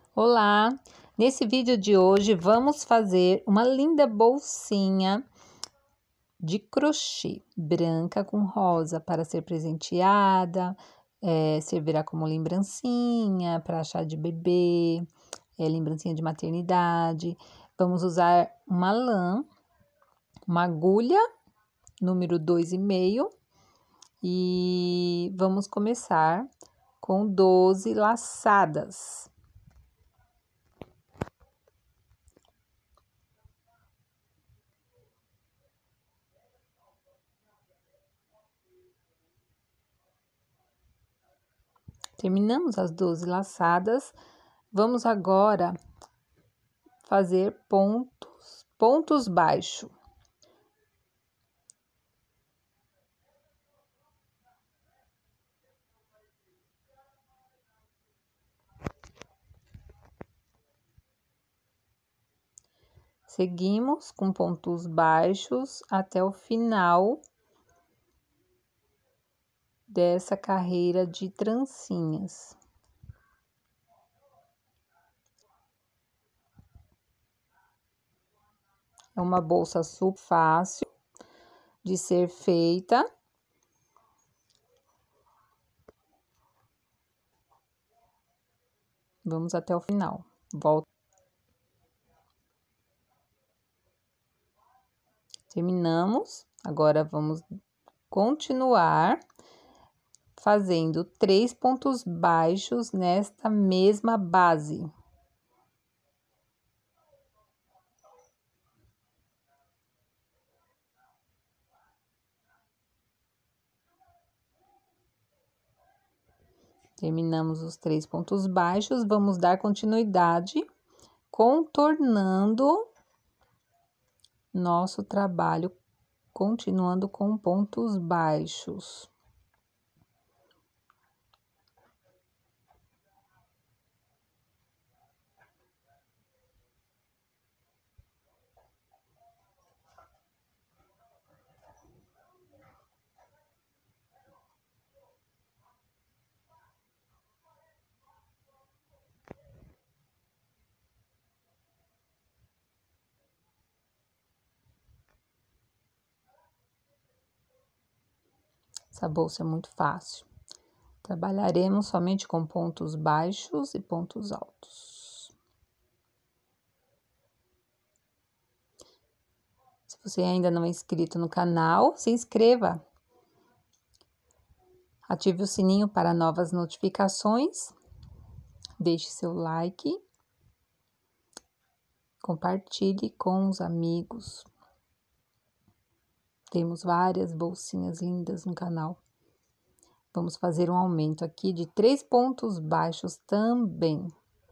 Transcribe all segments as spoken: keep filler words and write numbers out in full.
Olá! Nesse vídeo de hoje vamos fazer uma linda bolsinha de crochê branca com rosa para ser presenteada, é, servirá como lembrancinha para chá de bebê, é, lembrancinha de maternidade. Vamos usar uma lã, uma agulha número dois e meio e vamos começar com doze laçadas. Terminamos as doze laçadas, vamos agora fazer pontos, pontos baixos. Seguimos com pontos baixos até o final dessa carreira de trancinhas. É uma bolsa super fácil de ser feita. Vamos até o final. Volta. Terminamos. Agora vamos continuar fazendo três pontos baixos nesta mesma base. Terminamos os três pontos baixos, vamos dar continuidade, contornando nosso trabalho, continuando com pontos baixos. Essa bolsa é muito fácil. Trabalharemos somente com pontos baixos e pontos altos. Se você ainda não é inscrito no canal, se inscreva. Ative o sininho para novas notificações. Deixe seu like. Compartilhe com os amigos. Temos várias bolsinhas lindas no canal. Vamos fazer um aumento aqui de três pontos baixos também.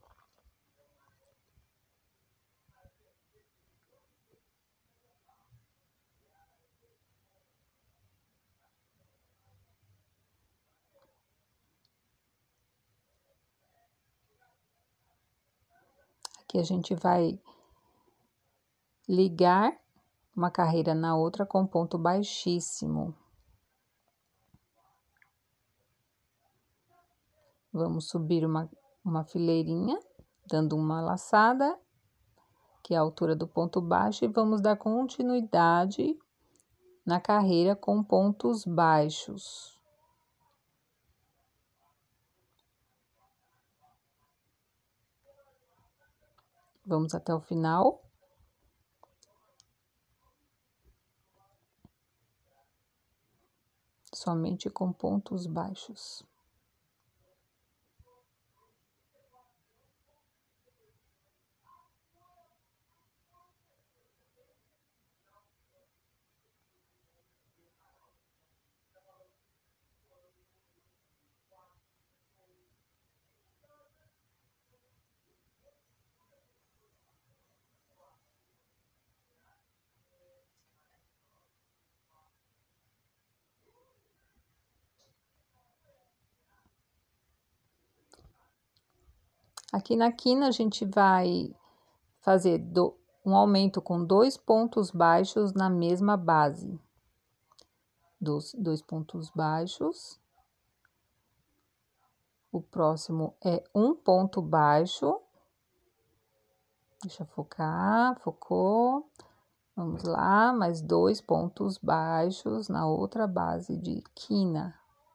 Aqui a gente vai ligar uma carreira na outra com ponto baixíssimo. Vamos subir uma, uma fileirinha, dando uma laçada, que é a altura do ponto baixo, e vamos dar continuidade na carreira com pontos baixos. Vamos até o final. Somente com pontos baixos. Aqui na quina, a gente vai fazer do, um aumento com dois pontos baixos na mesma base. Dos dois pontos baixos. O próximo é um ponto baixo Deixa focar, focou. Vamos lá, mais dois pontos baixos na outra base de quina.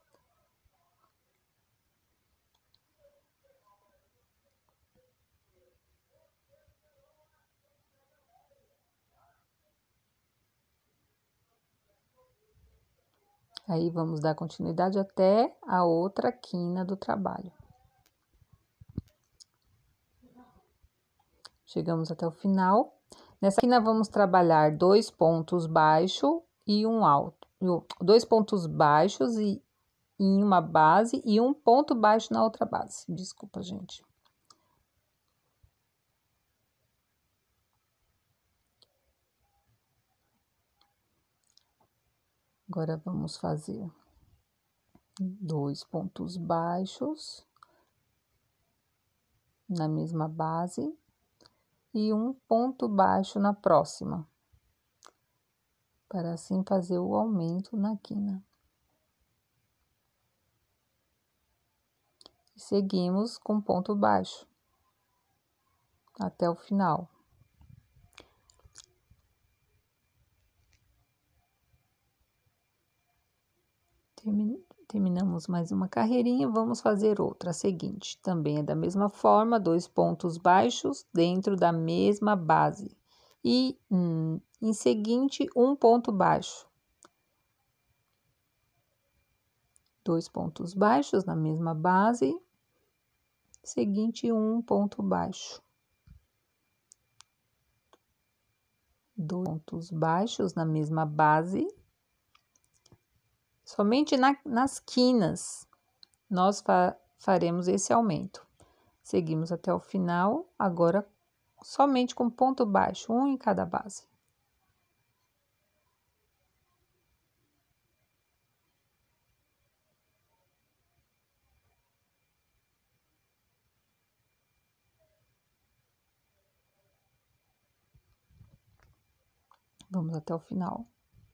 Aí, vamos dar continuidade até a outra quina do trabalho. Chegamos até o final. Nessa quina, vamos trabalhar dois pontos baixos e um alto. Dois pontos baixos e em uma base e um ponto baixo na outra base. Desculpa, gente. Agora, vamos fazer dois pontos baixos na mesma base e um ponto baixo na próxima, para assim fazer o aumento na quina. E seguimos com ponto baixo até o final. Terminamos mais uma carreirinha, vamos fazer outra, a seguinte. Também é da mesma forma, dois pontos baixos dentro da mesma base. E hum, em seguinte, um ponto baixo. Dois pontos baixos na mesma base. Seguinte, um ponto baixo. Dois pontos baixos na mesma base. Somente na, nas quinas nós fa faremos esse aumento. Seguimos até o final, agora somente com ponto baixo, um em cada base. Vamos até o final.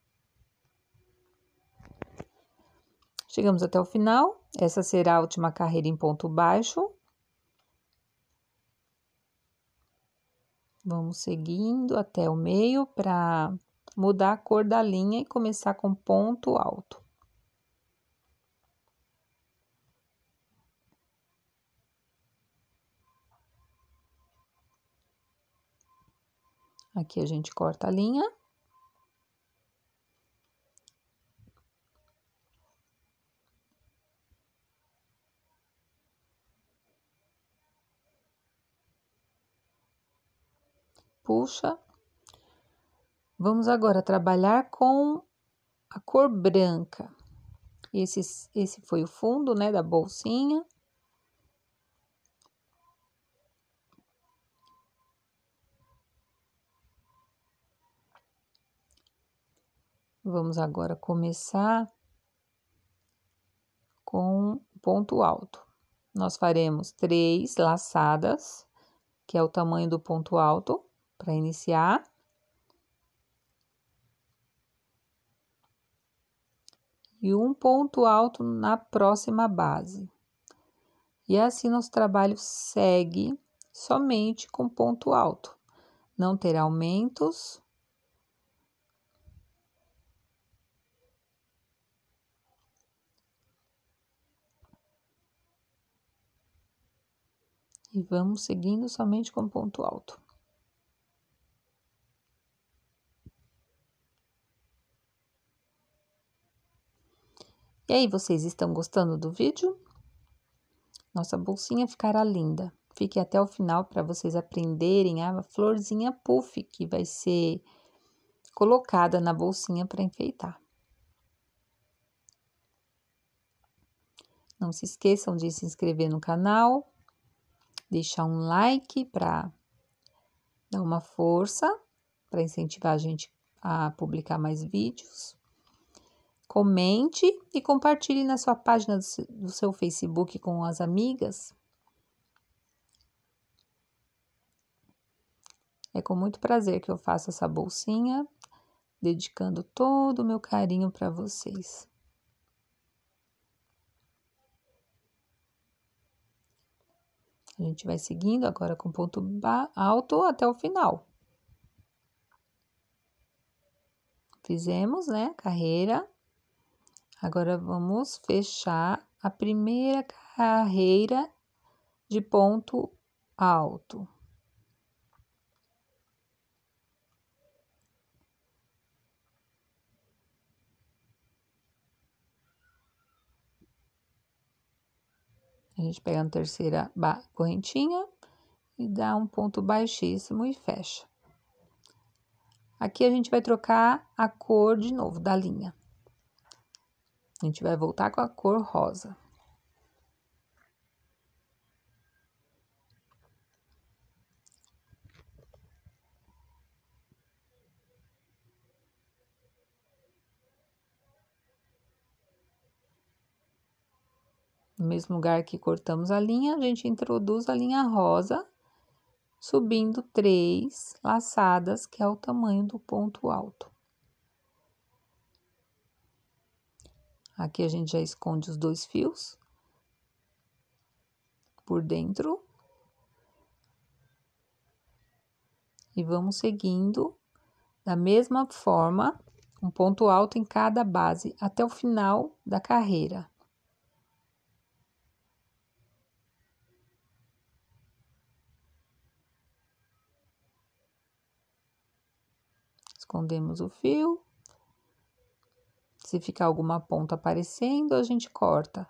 Chegamos até o final, essa será a última carreira em ponto baixo. Vamos seguindo até o meio para mudar a cor da linha e começar com ponto alto. Aqui a gente corta a linha. Puxa. Vamos agora trabalhar com a cor branca. Esse, esse foi o fundo, né, da bolsinha. Vamos agora começar com ponto alto. Nós faremos três laçadas, que é o tamanho do ponto alto, para iniciar. E um ponto alto na próxima base. E assim nosso trabalho segue somente com ponto alto. Não terá aumentos. E vamos seguindo somente com ponto alto. E aí, vocês estão gostando do vídeo? Nossa bolsinha ficará linda. Fique até o final para vocês aprenderem a florzinha puff que vai ser colocada na bolsinha para enfeitar. Não se esqueçam de se inscrever no canal, deixar um like para dar uma força, para incentivar a gente a publicar mais vídeos. Comente e compartilhe na sua página do seu Facebook com as amigas. É com muito prazer que eu faço essa bolsinha, dedicando todo o meu carinho para vocês. A gente vai seguindo agora com ponto alto até o final. Fizemos, né, carreira. Agora, vamos fechar a primeira carreira de ponto alto. A gente pega na terceira correntinha e dá um ponto baixíssimo e fecha. Aqui a gente vai trocar a cor de novo da linha. A gente vai voltar com a cor rosa. No mesmo lugar que cortamos a linha, a gente introduz a linha rosa, subindo três laçadas, que é o tamanho do ponto alto. Aqui a gente já esconde os dois fios por dentro. E vamos seguindo da mesma forma, um ponto alto em cada base, até o final da carreira. Escondemos o fio. Se ficar alguma ponta aparecendo, a gente corta.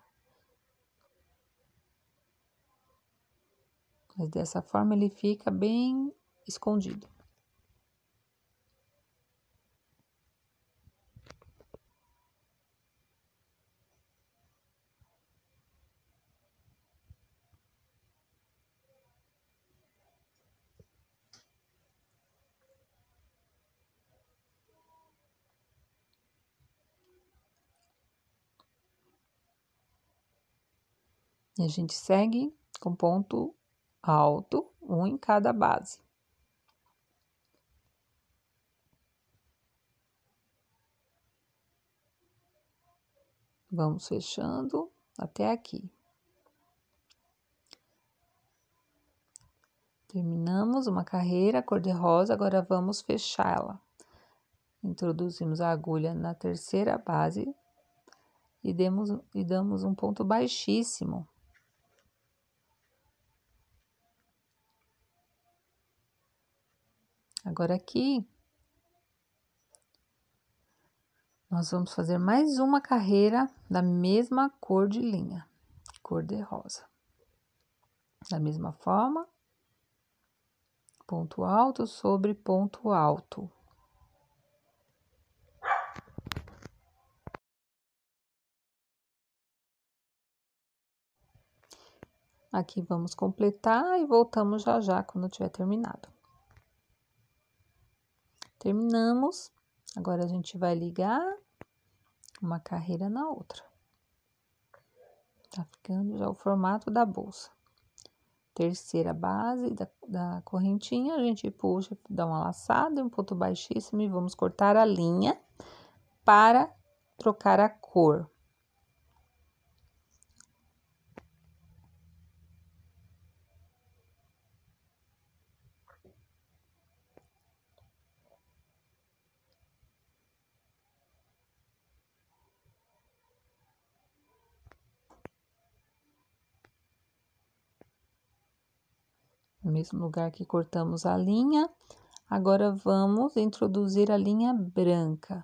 Mas dessa forma ele fica bem escondido. E a gente segue com ponto alto, um em cada base. Vamos fechando até aqui. Terminamos uma carreira cor-de-rosa, agora vamos fechá-la. Introduzimos a agulha na terceira base e, demos, e damos um ponto baixíssimo. Agora aqui, nós vamos fazer mais uma carreira da mesma cor de linha, cor-de-rosa. Da mesma forma, ponto alto sobre ponto alto. Aqui vamos completar e voltamos já já quando tiver terminado. Terminamos, agora a gente vai ligar uma carreira na outra. Tá ficando já o formato da bolsa. Terceira base da, da correntinha, a gente puxa, dá uma laçada, um ponto baixíssimo e vamos cortar a linha para trocar a cor. No mesmo lugar que cortamos a linha, agora vamos introduzir a linha branca.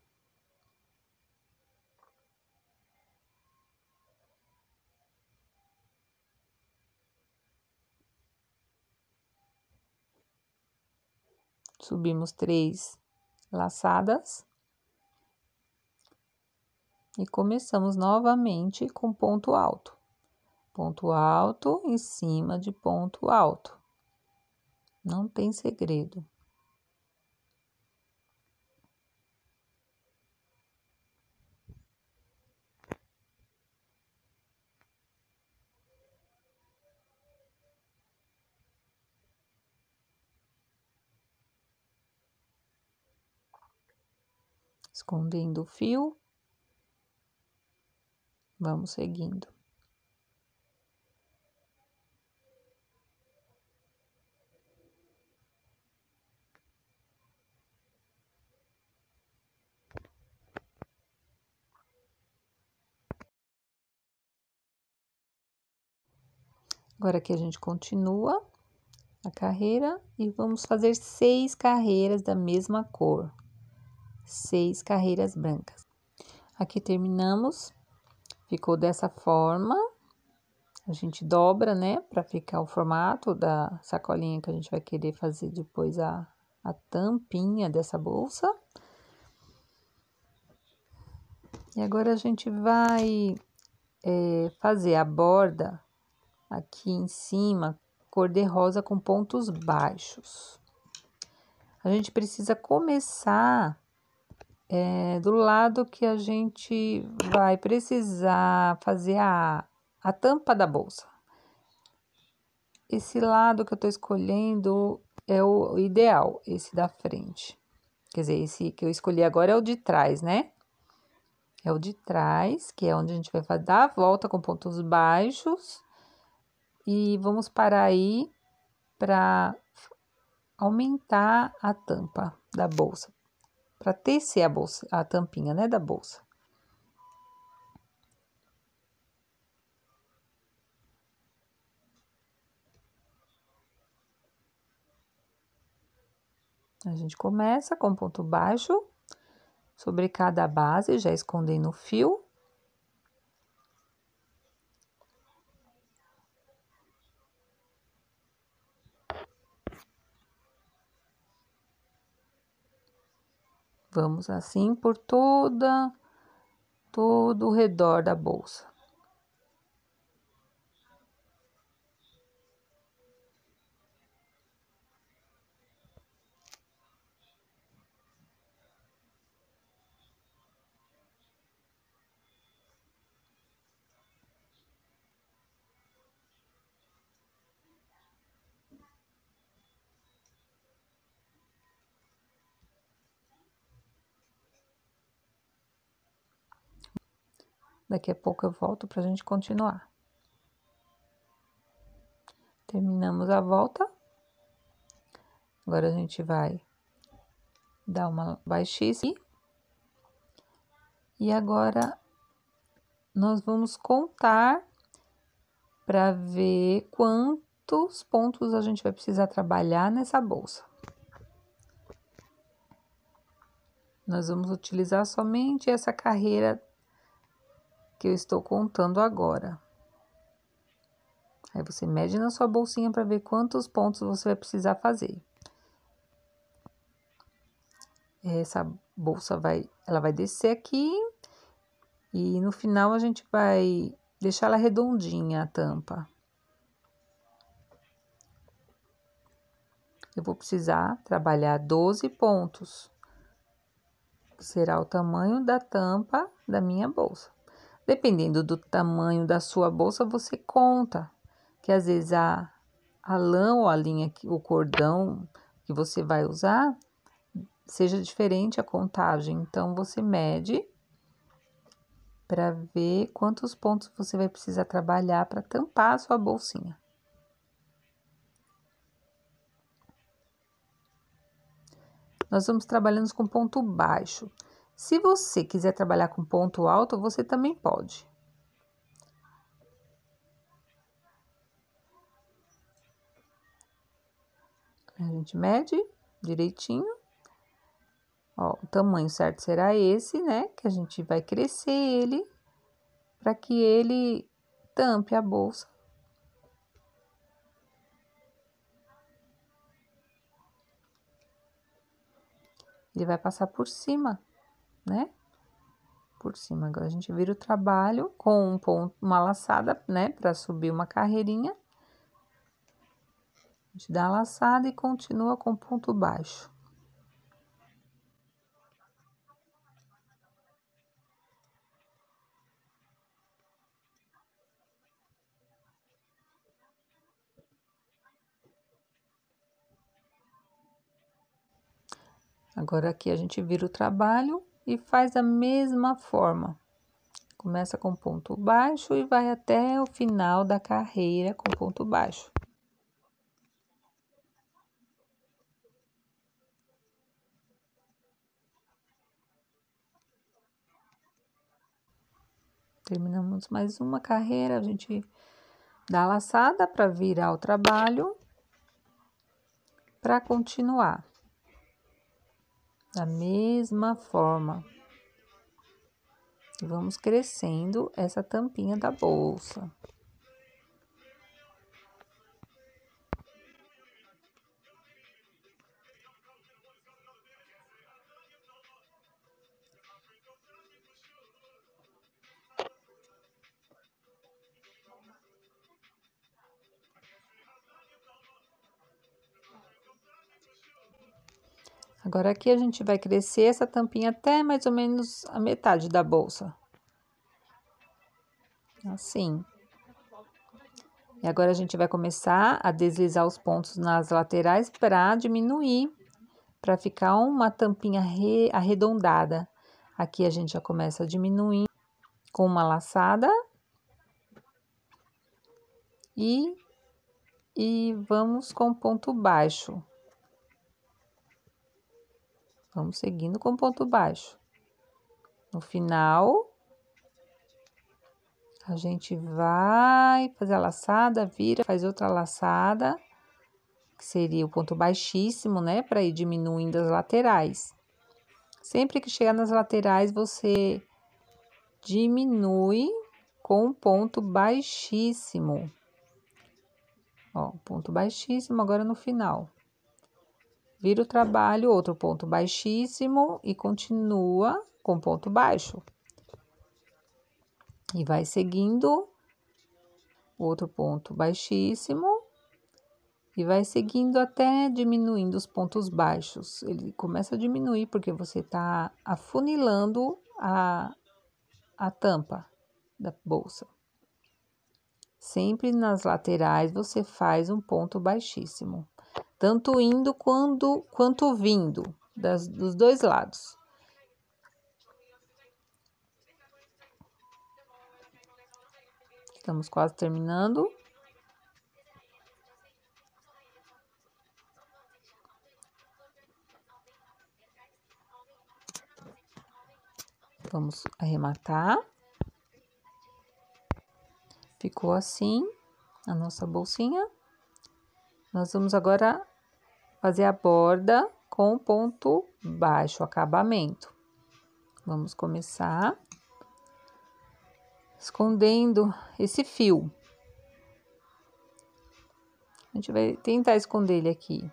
Subimos três laçadas. E começamos novamente com ponto alto. Ponto alto em cima de ponto alto. Não tem segredo. Escondendo o fio. Vamos seguindo. Agora aqui a gente continua a carreira e vamos fazer seis carreiras da mesma cor. Seis carreiras brancas. Aqui terminamos. Ficou dessa forma. A gente dobra, né, para ficar o formato da sacolinha que a gente vai querer fazer depois a, a tampinha dessa bolsa. E agora a gente vai é, fazer a borda aqui em cima, cor de rosa com pontos baixos. A gente precisa começar é, do lado que a gente vai precisar fazer a, a tampa da bolsa. Esse lado que eu tô escolhendo é o ideal, esse da frente. Quer dizer, esse que eu escolhi agora é o de trás, né? É o de trás, que é onde a gente vai dar a volta com pontos baixos. E vamos parar aí para aumentar a tampa da bolsa. Para tecer a bolsa, a tampinha, né, da bolsa. A gente começa com ponto baixo sobre cada base, já escondendo o fio. Vamos assim por toda, todo o redor da bolsa. Daqui a pouco eu volto para a gente continuar. Terminamos a volta. Agora a gente vai dar uma baixíssima. E agora nós vamos contar para ver quantos pontos a gente vai precisar trabalhar nessa bolsa. Nós vamos utilizar somente essa carreira que eu estou contando agora. Aí você mede na sua bolsinha para ver quantos pontos você vai precisar fazer. Essa bolsa vai, ela vai descer aqui e no final a gente vai deixar ela redondinha a tampa. Eu vou precisar trabalhar doze pontos, que será o tamanho da tampa da minha bolsa. Dependendo do tamanho da sua bolsa, você conta, que às vezes a, a lã ou a linha, o cordão que você vai usar, seja diferente a contagem. Então, você mede para ver quantos pontos você vai precisar trabalhar para tampar a sua bolsinha. Nós vamos trabalhando com ponto baixo. Se você quiser trabalhar com ponto alto, você também pode. A gente mede direitinho. Ó, o tamanho certo será esse, né? Que a gente vai crescer ele para que ele tampe a bolsa. Ele vai passar por cima, né? Por cima. Agora a gente vira o trabalho com um ponto, uma laçada, né? Para subir uma carreirinha. A gente dá a laçada e continua com ponto baixo. Agora aqui a gente vira o trabalho e faz da mesma forma. Começa com ponto baixo e vai até o final da carreira com ponto baixo. Terminamos mais uma carreira, a gente dar a laçada para virar o trabalho, para continuar da mesma forma. E vamos crescendo essa tampinha da bolsa. Agora, aqui a gente vai crescer essa tampinha até mais ou menos a metade da bolsa. Assim. E agora a gente vai começar a deslizar os pontos nas laterais para diminuir, para ficar uma tampinha arredondada. Aqui a gente já começa a diminuir com uma laçada. E, e vamos com ponto baixo. Vamos seguindo com ponto baixo. No final, a gente vai fazer a laçada, vira, faz outra laçada, que seria o ponto baixíssimo, né? Para ir diminuindo as laterais. Sempre que chegar nas laterais, você diminui com um ponto baixíssimo. Ó, ponto baixíssimo agora no final. Vira o trabalho, outro ponto baixíssimo e continua com ponto baixo. E vai seguindo outro ponto baixíssimo e vai seguindo até diminuindo os pontos baixos. Ele começa a diminuir porque você tá afunilando a, a tampa da bolsa. Sempre nas laterais você faz um ponto baixíssimo. Tanto indo quando, quanto vindo, das, dos dois lados. Estamos quase terminando. Vamos arrematar. Ficou assim a nossa bolsinha. Nós vamos agora fazer a borda com ponto baixo, acabamento. Vamos começar escondendo esse fio. A gente vai tentar esconder ele aqui.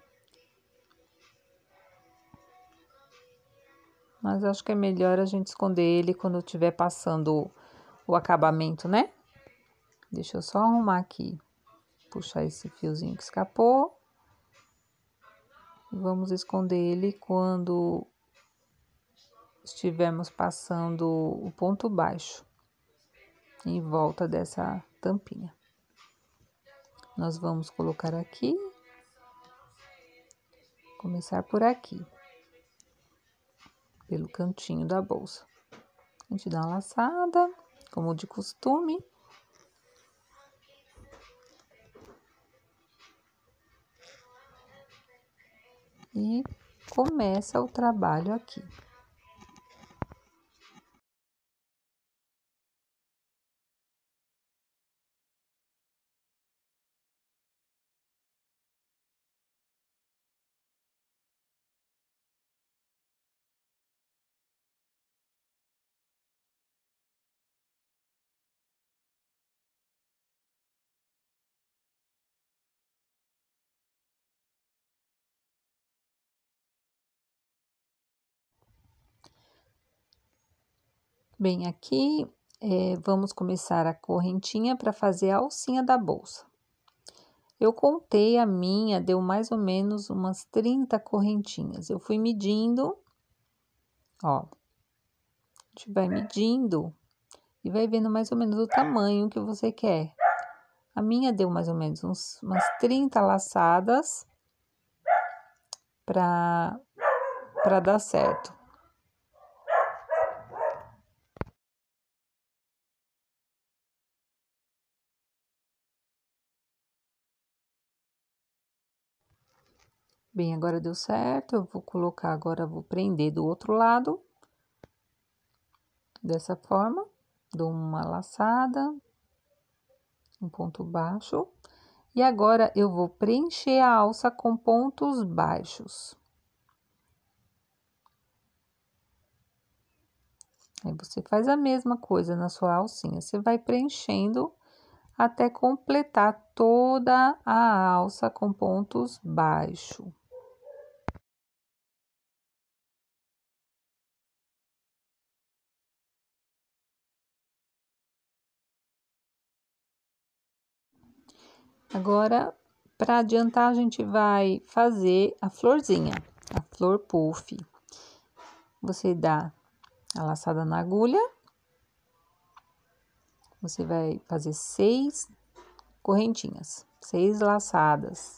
Mas acho que é melhor a gente esconder ele quando estiver passando o acabamento, né? Deixa eu só arrumar aqui. Puxar esse fiozinho que escapou. Vamos esconder ele quando estivermos passando o ponto baixo em volta dessa tampinha. Nós vamos colocar aqui, começar por aqui, pelo cantinho da bolsa. A gente dá uma laçada, como de costume. E começa o trabalho aqui. Bem, aqui é, vamos começar a correntinha para fazer a alcinha da bolsa. Eu contei a minha, deu mais ou menos umas trinta correntinhas. Eu fui medindo, ó. A gente vai medindo e vai vendo mais ou menos o tamanho que você quer. A minha deu mais ou menos uns, umas trinta laçadas para para dar certo. Bem, agora deu certo, eu vou colocar agora, vou prender do outro lado, dessa forma, dou uma laçada, um ponto baixo. E agora, eu vou preencher a alça com pontos baixos. Aí, você faz a mesma coisa na sua alcinha. Você vai preenchendo até completar toda a alça com pontos baixos. Agora, para adiantar, a gente vai fazer a florzinha, a flor puff. Você dá a laçada na agulha. Você vai fazer seis correntinhas, seis laçadas.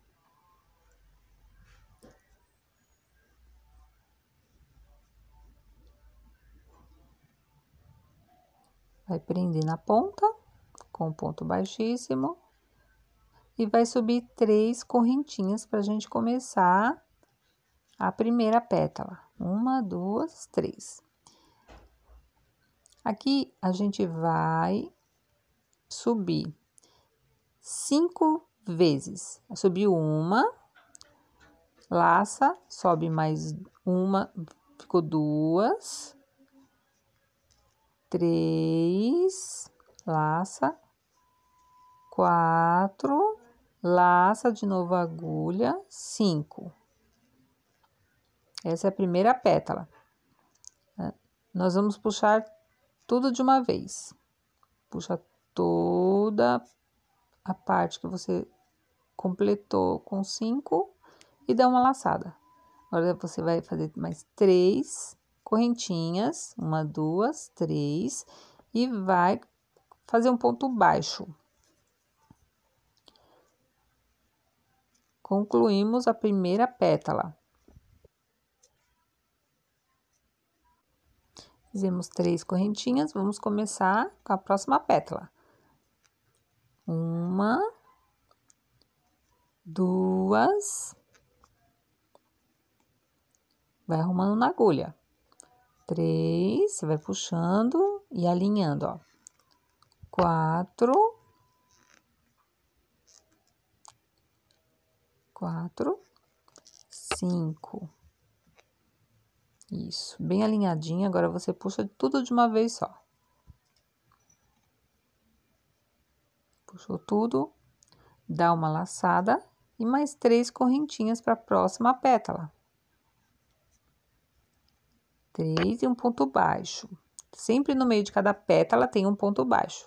Vai prender na ponta com ponto baixíssimo e vai subir três correntinhas para a gente começar a primeira pétala. Uma, duas, três. Aqui a gente vai subir cinco vezes. Subiu uma, laça, sobe mais uma, ficou duas, três, laça, quatro, laça de novo a agulha, cinco. Essa é a primeira pétala. Nós vamos puxar tudo de uma vez. Puxa toda a parte que você completou com cinco e dá uma laçada. Agora, você vai fazer mais três correntinhas, uma, duas, três, e vai fazer um ponto baixo. Concluímos a primeira pétala. Fizemos três correntinhas, vamos começar com a próxima pétala. Uma, duas, vai arrumando na agulha. Três, você vai puxando e alinhando, ó. Quatro, quatro, cinco. Isso, bem alinhadinho. Agora, você puxa tudo de uma vez só. Puxou tudo, dá uma laçada e mais três correntinhas para a próxima pétala. Três e um ponto baixo. Sempre no meio de cada pétala tem um ponto baixo.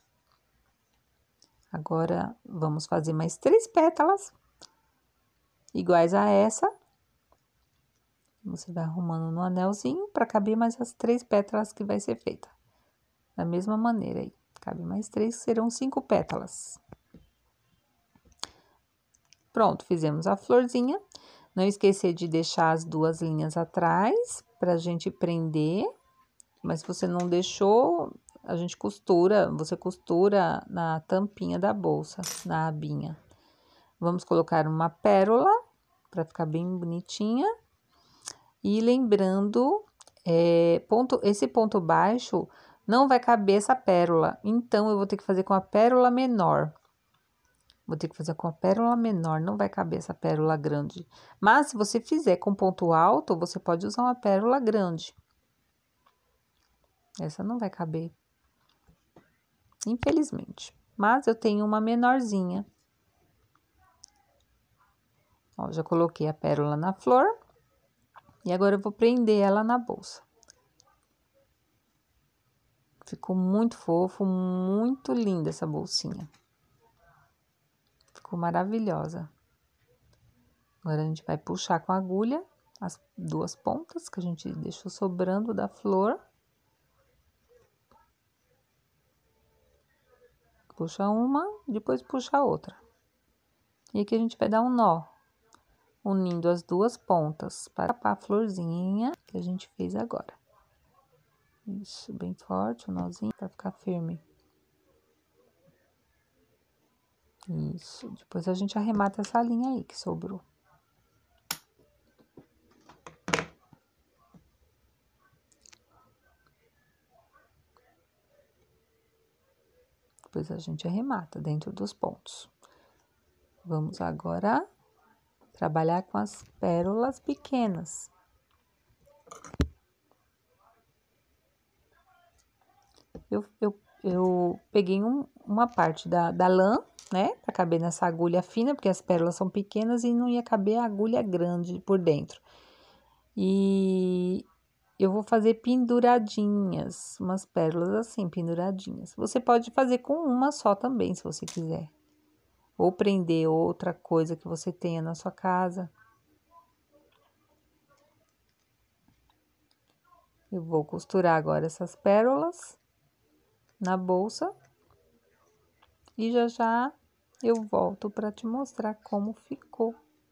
Agora, vamos fazer mais três pétalas iguais a essa. Você vai arrumando no anelzinho para caber mais as três pétalas que vai ser feita. Da mesma maneira aí, cabe mais três, serão cinco pétalas. Pronto, fizemos a florzinha. Não esquecer de deixar as duas linhas atrás para a gente prender. Mas se você não deixou, a gente costura, você costura na tampinha da bolsa, na abinha. Vamos colocar uma pérola para ficar bem bonitinha. E lembrando, é, ponto, esse ponto baixo não vai caber essa pérola, então eu vou ter que fazer com a pérola menor. Vou ter que fazer com a pérola menor, não vai caber essa pérola grande. Mas se você fizer com ponto alto, você pode usar uma pérola grande. Essa não vai caber, infelizmente. Mas eu tenho uma menorzinha. Ó, já coloquei a pérola na flor. E agora eu vou prender ela na bolsa. Ficou muito fofo, muito linda essa bolsinha. Ficou maravilhosa. Agora, a gente vai puxar com a agulha as duas pontas que a gente deixou sobrando da flor. Puxa uma, depois puxa a outra. E aqui a gente vai dar um nó, unindo as duas pontas para a florzinha que a gente fez agora. Isso, bem forte o nozinho para ficar firme. Isso, depois a gente arremata essa linha aí que sobrou. depois a gente arremata dentro dos pontos. Vamos agora trabalhar com as pérolas pequenas. Eu, eu, eu peguei um, uma parte da, da lã, né, pra caber nessa agulha fina, porque as pérolas são pequenas e não ia caber a agulha grande por dentro. E eu vou fazer penduradinhas, umas pérolas assim, penduradinhas. Você pode fazer com uma só também, se você quiser. Ou prender outra coisa que você tenha na sua casa. Eu vou costurar agora essas pérolas na bolsa. E já já eu volto para te mostrar como ficou.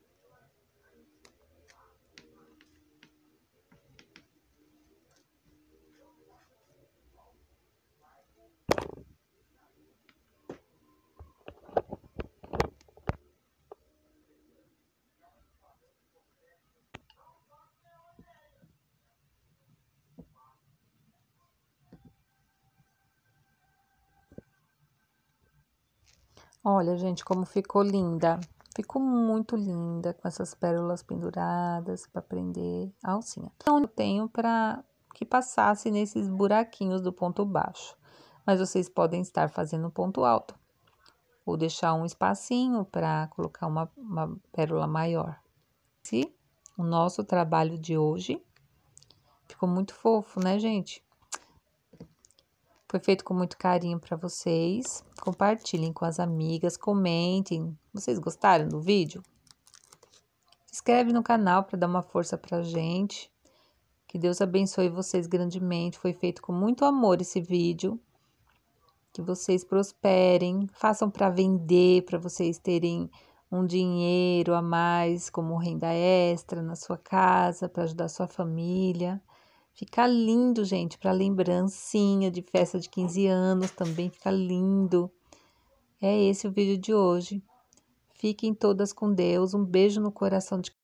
Olha, gente, como ficou linda. Ficou muito linda com essas pérolas penduradas para prender a alcinha. Então, eu tenho para que passasse nesses buraquinhos do ponto baixo. Mas vocês podem estar fazendo ponto alto. Ou deixar um espacinho para colocar uma, uma pérola maior. Esse, o nosso trabalho de hoje. Ficou muito fofo, né, gente? Foi feito com muito carinho para vocês. Compartilhem com as amigas, comentem. Vocês gostaram do vídeo? Se inscreve no canal para dar uma força pra gente. Que Deus abençoe vocês grandemente. Foi feito com muito amor esse vídeo. Que vocês prosperem, façam para vender, para vocês terem um dinheiro a mais como renda extra na sua casa, para ajudar a sua família. Fica lindo, gente, para lembrancinha de festa de quinze anos, também fica lindo. É esse o vídeo de hoje. Fiquem todas com Deus, um beijo no coração de